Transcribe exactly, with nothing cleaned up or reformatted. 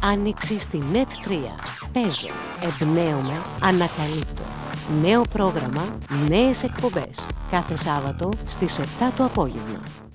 Άνοιξη στην ΕΡΤ τρία. Παίζω, εμπνέομαι, ανακαλύπτω. Νέο πρόγραμμα, νέες εκπομπές. Κάθε Σάββατο στις επτά το απόγευμα.